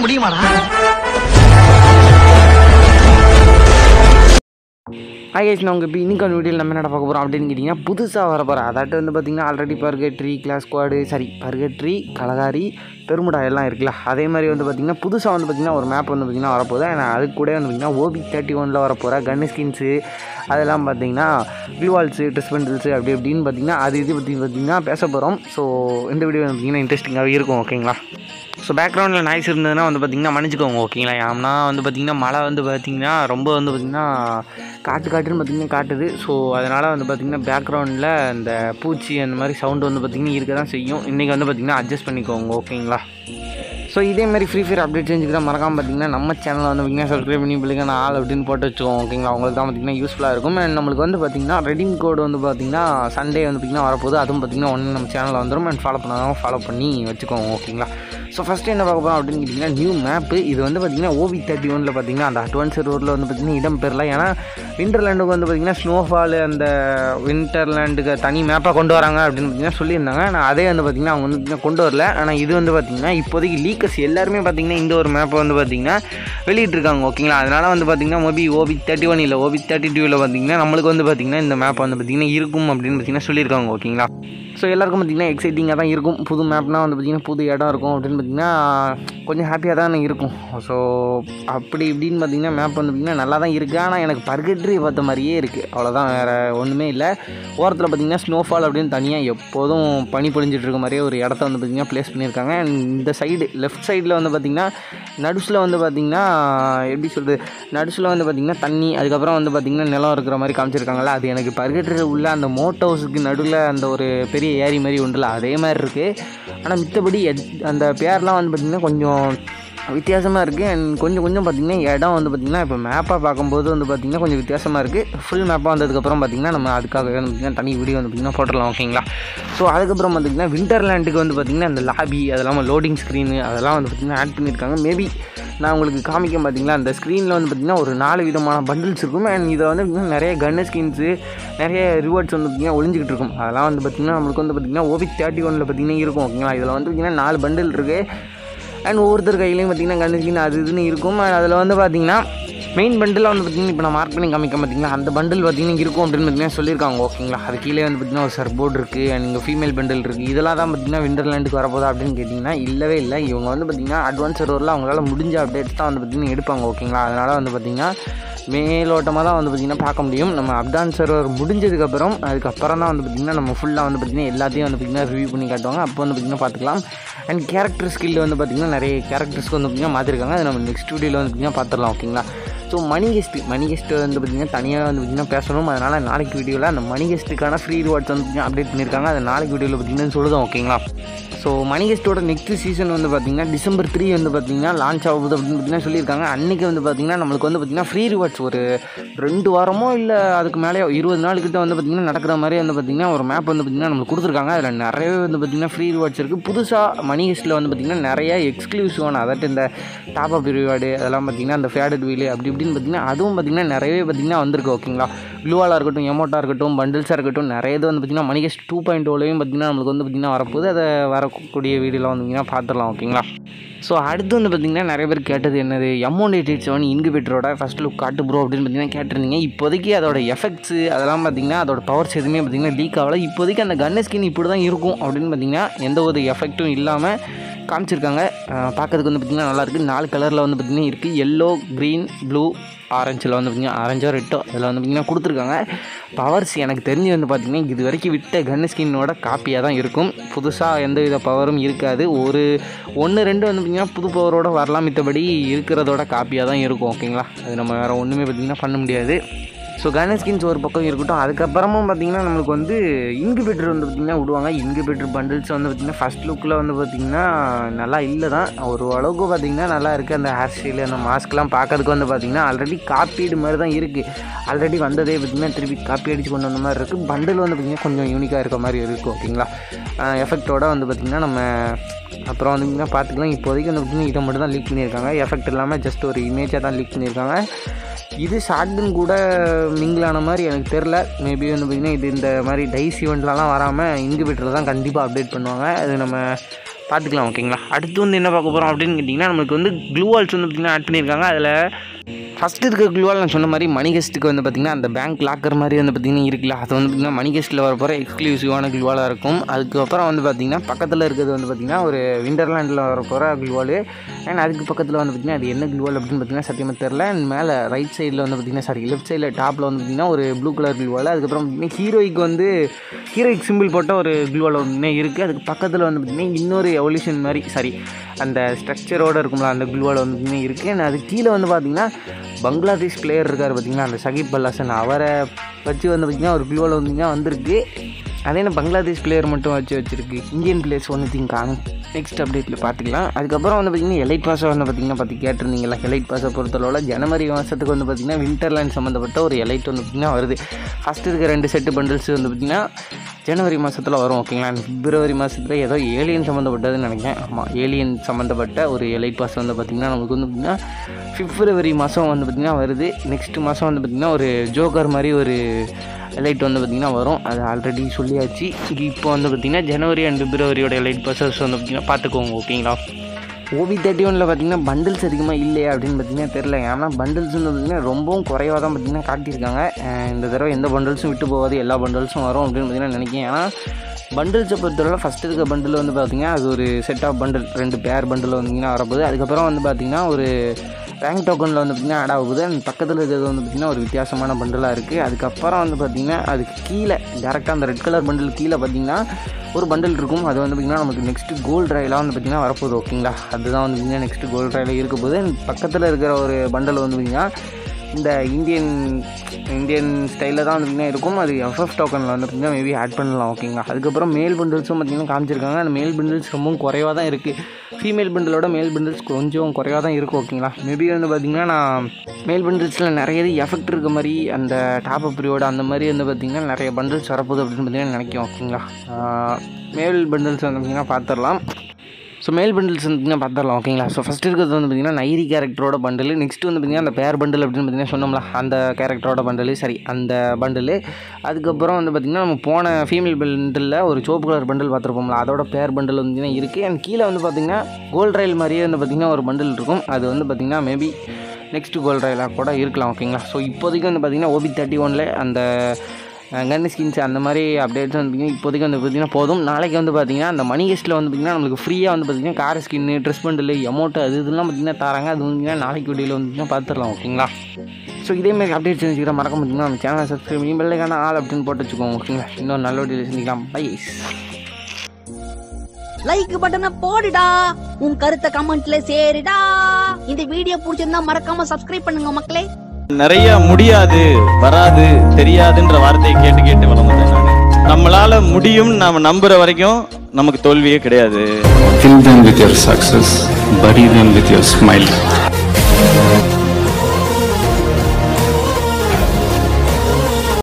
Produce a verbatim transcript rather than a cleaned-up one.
முடியுமாடா? Hi guys, நான் உங்கள் இப்போ இன்னைக்கான வீடியோவில் நம்ம என்ன பார்க்க போகிறோம் அப்படின்னு கேட்டிங்கன்னா, புதுசாக வர போகிறேன். அதாட்டு வந்து பார்த்திங்கன்னா ஆல்ரெடி பர்கட்ரி, கிளாஸ் ஸ்குவாடு, சரி பர்கட்ரி, கலகாரி, பெருமுடா எல்லாம் இருக்குல்ல, அதே மாதிரி வந்து பார்த்திங்கன்னா புதுசாக வந்து பார்த்திங்கன்னா ஒரு மேப் வந்து பார்த்திங்கன்னா வரப்போகுது. ஆனால் அதுக்கு கூட வந்து பார்த்திங்கன்னா ஓபி தேர்ட்டி ஒனில் வரப்போகிற கன்னு ஸ்கின்ஸு அதெல்லாம் பார்த்திங்கன்னா க்ளூவால்ஸு, ட்ரெஸ் பண்டில்ஸு அப்படி இப்படின்னு பார்த்திங்கன்னா அது இது பற்றி பார்த்திங்கன்னா பேச போகிறோம். ஸோ இந்த வீடியோ வந்து பார்த்திங்கன்னா இன்ட்ரெஸ்டிங்காகவே இருக்கும். ஓகேங்களா? ஸோ பேக்ரவுண்டில் நாய்ஸ் இருந்ததுன்னா வந்து பார்த்திங்கன்னா மன்னிச்சிக்கோங்க. ஓகேங்களா? ஏன்னா வந்து பார்த்திங்கன்னா மழை வந்து பார்த்திங்கன்னா ரொம்ப வந்து பார்த்திங்கன்னா காட்டு காட்டுன்னு பார்த்திங்கன்னா காட்டுது. ஸோ அதனால் வந்து பார்த்திங்கன்னா பேக்ரவுண்டில் இந்த பூச்சி அந்த மாதிரி சவுண்டு வந்து பார்த்திங்கன்னா இருக்க தான் செய்யும். இன்றைக்கி வந்து பார்த்திங்கன்னா அட்ஜஸ்ட் பண்ணிக்கோங்க. ஓகேங்களா? ஸோ இதே மாதிரி ஃப்ரீ ஃபயர் அப்டேட் செஞ்சுக்கிட்டால் மறக்காமல் பார்த்திங்கன்னா நம்ம சேனலில் வந்து பார்த்திங்கன்னா சப்ஸ்கிரைப் பண்ணி பிள்ளைங்க ஆள் அப்படின்னு போட்டு வச்சுக்கோங்க. ஓகேங்களா? உங்களுக்கு தான் பார்த்திங்கன்னா யூஸ்ஃபுல்லாக இருக்கும். அண்ட் நம்மளுக்கு வந்து பார்த்திங்கன்னா ரெடீம் கோடு வந்து பார்த்திங்கன்னா சண்டே வந்து பார்த்திங்கன்னா வரப்போகுது. அதுவும் பார்த்திங்கன்னா ஒன்று நம்ம சேனலில் வந்துடும். அண்ட் ஃபாலோ பண்ணாதான் ஃபாலோ பண்ணி வச்சுக்கோங்க. ஓகேங்களா? ஸோ ஃபஸ்ட்டு என்ன பார்க்க போகிறோம் அப்படின்னு கேட்டிங்கன்னா, நியூ மேப்பு. இது வந்து பார்த்திங்கன்னா ஓபி தேர்ட்டி ஒனில் பார்த்திங்கன்னா அந்த அட்வான்ஸ் சர்வரில் வந்து பார்த்திங்கன்னா இடம் பெறல. ஏன்னா விண்டர்லேண்டுக்கு வந்து பார்த்திங்கன்னா ஸ்னோஃபால் அந்த விண்டர்லேண்டுக்கு தனி மேப்பாக கொண்டு வராங்க அப்படின்னு பார்த்திங்கன்னா சொல்லியிருந்தாங்க. ஆனால் அதே வந்து பார்த்திங்கன்னா அவங்க வந்து பார்த்திங்கன்னா கொண்டு வரல. ஆனால் இது வந்து பார்த்திங்கன்னா இப்போதைக்கு லீக்கர்ஸ் எல்லாருமே பார்த்திங்கன்னா இந்த ஒரு மேப்பை வந்து பார்த்திங்கன்னா வெளியிட்ருக்காங்க. ஓகேங்களா? அதனால் வந்து பார்த்திங்கன்னா மோபி ஓபி தேர்ட்டி ஒன் இல்லை ஓபி தேர்ட்டி டூவில் பார்த்திங்கன்னா நம்மளுக்கு வந்து பார்த்திங்கன்னா இந்த மேப் வந்து பார்த்திங்கன்னா இருக்கும் அப்படின்னு பார்த்திங்கன்னா சொல்லியிருக்காங்க. ஓகேங்களா? ஸோ எல்லாருக்கும் பார்த்திங்கன்னா எக்ஸைட்டிங்காக தான் இருக்கும். புது மேப்னால் வந்து பார்த்திங்கன்னா புது இடம் இருக்கும் அப்படின்னு பார்த்திங்கன்னா கொஞ்சம் ஹாப்பியாக தான் இருக்கும். ஸோ அப்படி இப்படின்னு பார்த்திங்கன்னா மேப் வந்து பார்த்திங்கன்னா நல்லா தான் இருக்குது. ஆனால் எனக்கு பர்கட்ரி பார்த்த மாதிரியே இருக்குது. அவ்வளோதான், வேறு ஒன்றுமே இல்லை. ஓரத்தில் பார்த்திங்கன்னா ஸ்னோஃபால் அப்படின்னு தனியாக எப்போதும் பனி பொழிஞ்சிட்டு இருக்க மாதிரியே ஒரு இடத்த வந்து பார்த்திங்கன்னா ப்ளேஸ் பண்ணியிருக்காங்க. இந்த சைடு லெஃப்ட் சைடில் வந்து பார்த்திங்கன்னா நடுசில் வந்து பார்த்திங்கன்னா எப்படி சொல்கிறது, நடுசில் வந்து பார்த்திங்கன்னா தண்ணி, அதுக்கப்புறம் வந்து பார்த்திங்கன்னா நிலம் இருக்கிற மாதிரி காமிச்சிருக்காங்களா, அது எனக்கு பர்கட்ரி உள்ள அந்த மோட் ஹவுஸுக்கு நடுவில் அந்த ஒரு பெரிய ஏரி மாதிரி உண்டுல அதே மாதிரி இருக்குது. ஆனால் மித்தபடி அந்த பேர்லாம் வந்து பார்த்திங்கன்னா கொஞ்சம் வித்தியாசமாக இருக்குது. அண்ட் கொஞ்சம் கொஞ்சம் பார்த்திங்கன்னா இடம் வந்து பார்த்திங்கன்னா இப்போ மேப்பாக பார்க்கும்போது வந்து பார்த்திங்கன்னா கொஞ்சம் வித்தியாசமாக இருக்குது. ஃபுல் மேப்பாக வந்ததுக்கப்புறம் பார்த்திங்கன்னா நம்ம அதுக்காக வந்து பார்த்திங்கன்னா தனி வீடியோ வந்து பார்த்திங்கன்னா போட்டுடலாம். ஓகேங்களா? ஸோ அதுக்கப்புறம் பார்த்திங்கன்னா விண்டர்லேண்டுக்கு வந்து பார்த்திங்கன்னா அந்த லாபி அதெல்லாம் லோடிங் ஸ்க்ரீனு அதெல்லாம் வந்து பார்த்திங்கன்னா ஆட் பண்ணியிருக்காங்க. மேபி நான் உங்களுக்கு காமிக்க பார்த்திங்களா, அந்த ஸ்க்ரீனில் வந்து பார்த்திங்கன்னா ஒரு நாலு விதமான பண்டில்ஸ் இருக்கும். அண்ட் இதில் வந்து பார்த்திங்கன்னா நிறைய கன்னு ஸ்கின்ஸு நிறைய ரிவார்ட்ஸ் வந்து பார்த்திங்கன்னா ஒளிஞ்சிக்கிட்டு இருக்கும். அதெல்லாம் வந்து பார்த்திங்கன்னா நம்மளுக்கு வந்து பார்த்திங்கன்னா ஓபி தேர்ட்டி ஒனில் பார்த்திங்கன்னா இருக்கும். ஓகேங்களா? இதில் வந்து பார்த்திங்கன்னா நாலு பண்டில் இருக்குது. அண்ட் ஒவ்வொருத்தர் கையிலையும் பார்த்திங்கன்னா கன்னு ஸ்கின் அது இதுன்னு இருக்கும். அதில் வந்து பார்த்திங்கன்னா மெயின் பண்டில் வந்து பார்த்திங்கன்னா இப்போ நான் மார்க் பண்ணி காமிக்க பார்த்திங்கன்னா அந்த பண்டில் பார்த்திங்கன்னா இருக்கும் அப்படின்னு பார்த்திங்கன்னா சொல்லியிருக்காங்க. ஓகேங்களா? அது கீழே வந்து பார்த்திங்கன்னா ஒரு சர்போர்ட் இருக்குது. அண்ட் இங்கே ஃபீமேல் பண்டில் இருக்குது. இதெல்லாம் தான் பார்த்திங்கன்னா விண்டர்லேண்டுக்கு வரப்போதா அப்படின்னு கேட்டிங்கன்னா இல்லவே இல்லை. இவங்க வந்து பார்த்திங்கன்னா அட்வான்ஸ் சர்வரில் அவங்களால முடிஞ்ச அப்டேட்ஸ் தான் வந்து பார்த்திங்கன்னா எடுப்பாங்க. ஓகேங்களா? அதனால் வந்து பார்த்திங்கன்னா மேலோட்டமாக தான் வந்து பார்த்திங்கன்னா பார்க்க முடியும். நம்ம அட்வான்ஸ் சர்வர் முடிஞ்சதுக்கப்புறம் அதுக்கப்புறம் தான் வந்து பார்த்திங்கன்னா நம்ம ஃபுல்லாக வந்து பார்த்திங்கன்னா எல்லாத்தையும் வந்து பார்த்திங்கன்னா ரிவ்யூ பண்ணி காட்டுவாங்க. அப்போ வந்து பார்த்திங்கன்னா பார்த்துக்கலாம். அண்ட் கேரக்டர் ஸ்கில் வந்து பார்த்திங்கன்னா நிறைய கேரக்டர்ஸ்க்கு வந்து பார்த்திங்கன்னா மாற்றிருக்காங்க. அது நம்ம நெக்ஸ்ட் வீடியோவில் வந்து பார்த்திங்கன்னா பார்த்துடலாம். ஓகேங்களா? So Money Heist Money Heist வந்து பார்த்திங்கன்னா தனியாக வந்து பார்த்திங்கன்னா பேசணும். அதனால் நாளைக்கு வீடியோவில் அந்த மணி கெஸ்ட்டுக்கான ஃப்ரீ ரிவார்ட்ஸ் வந்து பார்த்திங்கன்னா அப்டேட் பண்ணியிருக்காங்க. அது நாளைக்கு வீடியோவில் பார்த்திங்கன்னா சொல்லுதோம். ஓகேங்களா? ஸோ மணி கெஸ்ட்டோட நெக்ஸ்ட் சீசன் வந்து பார்த்திங்கன்னா டிசம்பர் த்ரீ வந்து பார்த்திங்கன்னா லான்ச் ஆகுது அப்படின்னு பார்த்திங்கன்னா சொல்லியிருக்காங்க. அன்றைக்கி வந்து பார்த்திங்கன்னா நம்மளுக்கு வந்து பார்த்திங்கன்னா ஃப்ரீ ரிவார்ட்ஸ் ஒரு ரெண்டு வாரமோ இல்லை அதுக்கு மேலே இருபது நாளுக்கிட்ட வந்து பார்த்திங்கன்னா நடக்கிற மாதிரி வந்து பார்த்திங்கன்னா ஒரு மேப் வந்து பார்த்திங்கன்னா நம்மளுக்கு கொடுத்துருக்காங்க. அதில் நிறையவே வந்து பார்த்திங்கன்னா ஃப்ரீ ரிவார்ட்ஸ் இருக்குது. புதுசாக மணி கெஸ்ட்டில் வந்து பார்த்திங்கன்னா நிறைய எக்ஸ்க்ளூசிவான அதாவது இந்த டாப் அப் ரிவார்டு அதெல்லாம் பார்த்திங்கன்னா இந்த ஃபேடட் வீலு அப்படி இப்படின்னு பார்த்திங்கன்னா அதுவும் பார்த்திங்கன்னா நிறையவே பார்த்திங்கன்னா வந்திருக்கு. ஓகேங்களா? க்ளூவாலாக இருக்கட்டும், எமோட்டாக இருக்கட்டும், பண்டில்ஸாக இருக்கட்டும், நிறைய இது வந்து பார்த்திங்கன்னா மணி கெஸ்ட் டூ பாயிண்ட் ஓலையும் பார்த்திங்கன்னா நம்மளுக்கு வந்து பார்த்திங்கன்னா வரப்போகுது. அதை வரக்கூடிய வீடியோவில் வந்தீங்கன்னா பார்த்துடலாம். ஓகேங்களா? ஸோ அடுத்து வந்து பார்த்திங்கன்னா நிறைய பேர் கேட்டது என்னது எம்ஒன் எயிட் எயிட் செவன் இன்குபேட்டரோட ஃபஸ்ட் லுக் காட்டு ப்ரோ அப்படின்னு பார்த்திங்கன்னா கேட்டிருந்தீங்க. இப்போதைக்கு அதோட எஃபெக்ட்ஸு அதெல்லாம் பார்த்திங்கன்னா அதோட பவர்ஸ் எதுவுமே பார்த்திங்கன்னா லீக் ஆகலை. இப்போதைக்கு அந்த கன்னு ஸ்கின் இப்படி தான் இருக்கும் அப்படின்னு பார்த்திங்கன்னா எந்த ஒரு எஃபெக்ட்டும் இல்லாமல் காமிச்சிருக்காங்க. பார்க்கறதுக்கு வந்து பார்த்திங்கன்னா நல்லாயிருக்கு. நாலு கலரில் வந்து பார்த்திங்கன்னா இருக்குது. எல்லோ, க்ரீன், ப்ளூ, ஆரஞ்சில் வந்து பார்த்திங்கன்னா ஆரஞ்சோ ரெட்டோ அதில் வந்து பார்த்திங்கன்னா கொடுத்துருக்காங்க. பவர்ஸ் எனக்கு தெரிஞ்சு வந்து பார்த்திங்கன்னா இது வரைக்கும் விட்ட கன்னு ஸ்கின்னோட காப்பியாக தான் இருக்கும். புதுசாக எந்த வித பவரும் இருக்காது. ஒரு ஒன்று ரெண்டு வந்து பார்த்திங்கன்னா புது பவரோடு வரலாம், மித்தபடி இருக்கிறதோட காப்பியாக தான் இருக்கும். ஓகேங்களா? அது நம்ம வேறு ஒன்றுமே பார்த்திங்கன்னா பண்ண முடியாது. ஸோ கன்னு ஸ்கின்ஸ் ஒரு பக்கம் இருக்கட்டும். அதுக்கப்புறமும் பார்த்திங்கன்னா நம்மளுக்கு வந்து இன்குபேட்டர் வந்து பார்த்திங்கன்னா விடுவாங்க. இன்குபேட்டர் பண்டில்ஸ் வந்து பார்த்திங்கன்னா ஃபஸ்ட் லுக்கில் வந்து பார்த்திங்கன்னா நல்லா இல்லை தான், ஒரு அளவுக்கு பார்த்திங்கன்னா நல்லா இருக்குது. அந்த ஹேர் ஸ்டைலு அந்த மாஸ்க்லாம் பார்க்கறதுக்கு வந்து பார்த்திங்கன்னா ஆல்ரெடி காப்பீடு மாதிரி தான் இருக்குது. ஆல்ரெடி வந்ததே பார்த்திங்கன்னா திருப்பி காப்பி அடித்து கொண்டு வந்த மாதிரி இருக்குது. பண்டில் வந்து பார்த்திங்கன்னா கொஞ்சம் யூனிக்காக இருக்க மாதிரி இருக்கும். ஓகேங்களா? எஃபெக்டோடு வந்து பார்த்திங்கன்னா நம்ம அப்புறம் வந்து பார்த்திங்கன்னா பார்த்துக்கலாம். இப்போதைக்கு வந்து பார்த்திங்கன்னா இதை மட்டும் தான் லீக் பண்ணியிருக்காங்க. எஃபெக்ட் இல்லாமல் ஜஸ்ட் ஒரு இமேஜாக தான் லீக் பண்ணியிருக்காங்க. இது ஷார்ட்கன் கூட மிங்கிளான மாதிரி எனக்கு தெரில. மேபி வந்து பார்த்திங்கன்னா இது இந்த மாதிரி டைஸ் ஈவெண்ட்லலாம் வராமல் இன்குபேட்டரில் தான் கண்டிப்பாக அப்டேட் பண்ணுவாங்க. அது நம்ம பார்த்துக்கலாம் ஓகேங்களா. அடுத்து வந்து என்ன பார்க்க போகிறோம் அப்படின்னு கேட்டிங்கன்னா நம்மளுக்கு வந்து க்ளூ வால்ஸ் வந்து பார்த்திங்கன்னா ஆட் பண்ணியிருக்காங்க. அதில் ஃபஸ்ட்டு இருக்க க்ளூ வால் நான் சொன்ன மாதிரி மணிகெஸ்ட்டுக்கு வந்து பார்த்திங்கன்னா அந்த பேங்க் லாக்கர் மாதிரி வந்து பார்த்திங்கன்னா இருக்குல்ல, அது வந்து பார்த்திங்கன்னா மணிகெஸ்ட்டில் வர போகிற எக்ஸ்க்ளூசிவான க்ளூ வாலாக இருக்கும். அதுக்கப்புறம் வந்து பார்த்திங்கன்னா பக்கத்தில் இருக்கிறது வந்து பார்த்திங்கன்னா ஒரு விண்டர்லேண்டில் வர போகிற க்ளூ வால். அண்ட் அதுக்கு பக்கத்தில் வந்து பார்த்திங்கன்னா அது என்ன க்ளூ வால் அப்படின்னு பார்த்திங்கன்னா சத்தியமாக தெரில. அண்ட் மேலே ரைட் சைடில் வந்து பார்த்திங்கன்னா சாரி லெஃப்ட் சைடில் டாப்பில் வந்து பார்த்திங்கன்னா ஒரு ப்ளூ கலர் க்ளூ வால். அதுக்கப்புறம் பார்த்திங்கன்னா ஹீரோய்க்கு வந்து ஹீரோய்க்கு சிம்பிள் போட்ட ஒரு க்ளூ வால் வந்து இருக்குது. அதுக்கு பக்கத்தில் வந்து பார்த்திங்கன்னா இன்னொரு எவல்யூஷன் மாதிரி சாரி அந்த ஸ்ட்ரக்சரோடு இருக்கும்ல அந்த க்ளூ வால் வந்து பார்த்திங்கன்னா இருக்குது. அண்ட் அது கீழே வந்து பார்த்திங்கன்னா பங்களாதேஷ் பிளேயர் இருக்கார் பார்த்திங்கன்னா அந்த ஷகிப் அல் ஹசன், அவரை வச்சு வந்து பார்த்திங்கன்னா ஒரு க்ளூ வால் வந்து வந்திருக்கு. அதே என்ன பங்களாதேஷ் பிளேயர் மட்டும் வச்சு வச்சுருக்கு, இந்தியன் பிளேயர்ஸ் ஒன்று திங் காணும். நெக்ஸ்ட் அப்டேட்டில் பார்த்துக்கலாம். அதுக்கப்புறம் வந்து பார்த்திங்கன்னா எலைட் பாஸை வந்து பார்த்திங்கன்னா பற்றி கேட்டிருந்தீங்களா, எலைட் பாஸை பொறுத்தளவில் ஜனவரி மாதத்துக்கு வந்து பார்த்திங்கன்னா விண்டர்லேண்ட் சம்மந்தப்பட்ட ஒரு எலைட் வந்து பார்த்திங்கன்னா வருது. ஃபஸ்ட்டு இருக்க ரெண்டு செட்டு பண்டில்ஸ் வந்து பார்த்திங்கன்னா ஜனவரி மாதத்தில் வரும் ஓகேங்களா. பிப்ரவரி மாதத்தில் ஏதோ ஏலியன் சம்மந்தப்பட்டதுன்னு நினைக்கிறேன். ஆமாம், ஏலியன் சம்மந்தப்பட்ட ஒரு எலைட் பாஸ் வந்து பார்த்திங்கன்னா நமக்கு வந்து பார்த்திங்கன்னா பிப்ரவரி மாதம் வந்து பார்த்திங்கன்னா வருது. நெக்ஸ்ட் மாதம் வந்து பார்த்திங்கன்னா ஒரு ஜோக்கர் மாதிரி ஒரு எலைட் வந்து பார்த்திங்கன்னா வரும். அது ஆல்ரெடி சொல்லியாச்சு. இப்போ வந்து பார்த்திங்கன்னா ஜனவரி அண்ட் பிப்ரவரியோட எலைட் பாஸஸ் வந்து பார்த்திங்கன்னா பார்த்துக்கோங்க ஓகேங்களா. ஓபி தேர்ட்டி ஒனில் பார்த்திங்கன்னா பண்டில்ஸ் அதிகமாக இல்லையா அப்படின்னு பார்த்திங்கன்னா தெரில. ஏன்னா பண்டில்ஸ் வந்து பார்த்திங்கன்னா ரொம்பவும் குறைவாக தான் பார்த்திங்கன்னா காட்டியிருக்காங்க. இந்த தடவை எந்த பண்டில்ஸும் விட்டு போகாது, எல்லா பண்டில்ஸும் வரும் அப்படின்னு பார்த்திங்கன்னா நினைக்கிறேன். ஏன்னா பண்டில்ஸை பொறுத்தவரை ஃபஸ்ட்டு இருக்க பண்டில் வந்து பார்த்திங்கன்னா அது ஒரு செட் ஆஃப் பண்டில், ரெண்டு பேர் பண்டில் வந்திங்கன்னா வரப்போகுது. அதுக்கப்புறம் வந்து பார்த்திங்கன்னா ஒரு ரேங்க் டோக்கனில் வந்து பார்த்திங்கன்னா ஆட் ஆகுது. அந்த பக்கத்தில் இருக்கிறது வந்து பார்த்திங்கன்னா ஒரு வித்தியாசமான பண்டிலாக இருக்குது. அதுக்கப்புறம் வந்து பார்த்திங்கன்னா அதுக்கு கீழே டேரெக்டாக அந்த ரெட் கலர் பண்டில் கீழே பார்த்திங்கன்னா ஒரு பண்டில் இருக்கும். அது வந்து பார்த்திங்கன்னா நமக்கு நெக்ஸ்ட்டு கோல்டு ராயிலாக வந்து பார்த்திங்கன்னா வரப்போகுது ஓகேங்களா. அதுதான் வந்து பார்த்திங்கன்னா நெக்ஸ்ட்டு கோல்டு ராயில் இருக்க போது. பக்கத்தில் இருக்கிற ஒரு பண்டில் வந்து பார்த்திங்கன்னா இந்த இந்தியன் இந்தியன் ஸ்டைலில் தான் வந்து பார்த்திங்கன்னா இருக்கும். அது எஃப்எஃப் டோக்கனில் வந்து பார்த்திங்கன்னா மேபி ஆட் பண்ணலாம் ஓகேங்களா. அதுக்கப்புறம் மேல் பண்டில்ஸும் பார்த்திங்கன்னா காமிச்சிருக்காங்க. அந்த மேல் பண்டில்ஸ் ரொம்பவும் குறைவாக தான் இருக்குது. ஃபீமேல் பண்டிலோட மேல் பண்டில்ஸ் கொஞ்சம் குறைவாக தான் இருக்கும் ஓகேங்களா. மேபி வந்து பார்த்திங்கன்னா நான் மேல் பண்டில்ஸில் நிறைய இது எஃபெக்ட் இருக்க மாதிரி அந்த டாப் அப் பீரியோட அந்த மாதிரி வந்து பார்த்திங்கன்னா நிறைய பண்டில்ஸ் வரப்போகுது அப்படின்னு பார்த்திங்கன்னா நினைக்கும் ஓகேங்களா. மேல் பண்டில்ஸ் வந்து பார்த்திங்கன்னா பார்த்துடலாம். ஸோ மேல் பண்டில்ஸ் வந்து பார்த்துடலாம் ஓகேங்களா. ஸோ ஃபஸ்ட் இருக்கிறது வந்து பார்த்திங்கன்னா நைரி கேரக்டரோட பண்டில். நெக்ஸ்ட் வந்து பார்த்திங்கன்னா அந்த பேர் பண்டில் அப்படின்னு பார்த்திங்கன்னா சொன்னோம்ல அந்த கேரக்டரோட பண்டில் சரி அந்த பண்டில். அதுக்கப்புறம் வந்து பார்த்திங்கன்னா நம்ம போன ஃபீமேல் பண்டிலில் ஒரு சோப்பு கலர் பண்டில் பார்த்துருப்போம்ல அதோட பேர் பண்டில் வந்து பார்த்திங்கன்னா இருக்குது. அண்ட் கீழே வந்து பார்த்திங்கன்னா கோல்ட் ரயில் மாதிரியே வந்து பார்த்திங்கன்னா ஒரு பண்டில் இருக்கும். அது வந்து பார்த்திங்கன்னா மேபி நெக்ஸ்ட்டு கோல்ட் ரயிலாக கூட இருக்கலாம் ஓகேங்களா. ஸோ இப்போதைக்கு வந்து பார்த்திங்கன்னா ஓபி தேர்ட்டி ஒனில் அந்த கன் ஸ்கின்ஸ் அந்த மாதிரி அப்டேட்ஸ் வந்து பார்த்திங்கன்னா இப்போதைக்கு வந்து பார்த்திங்கன்னா போதும். நாளைக்கு வந்து பார்த்திங்கன்னா அந்த மணி கெஸ்ட்டில் வந்து பார்த்திங்கன்னா நம்மளுக்கு ஃப்ரீயாக வந்து பார்த்திங்கன்னா car skin, dress bundle, amount அது இதெல்லாம் பார்த்திங்கன்னா தராங்க. அது வந்து நாளைக்கு வீடியோவில் வந்து பார்த்திங்கன்னா பார்த்துடலாம் ஓகேங்களா. ஸோ இதேமாதிரி அப்டேட்ஸ் செஞ்சுக்கிறேன் மறக்க பார்த்திங்கன்னா நம்ம சேனலை சப்ஸ்கிரைப் பண்ணி பெல்லைக்கான ஆள் அப்படின்னு போட்டு வச்சுக்கோங்க ஓகேங்களா. இன்னொரு நல்ல வீடியோவில் செஞ்சுக்கலாம். பை. லைக் பட்டனை போடுடா, உன் கருத்தை கமெண்ட்ல சேருடா. இந்த வீடியோ பிடிச்சிருந்தா மறக்காம சப்ஸ்கிரைப் பண்ணுங்க மக்களே. நிறைய முடியாது, வராது, தெரியாதுன்ற வார்த்தையை கேட்டு கேட்டு வளர்ந்தேன் நான். நம்மளால முடியும் நாம நம்புற வரைக்கும் நமக்கு தோல்வியே கிடையாது. Fill them with your success, bury them with your smile.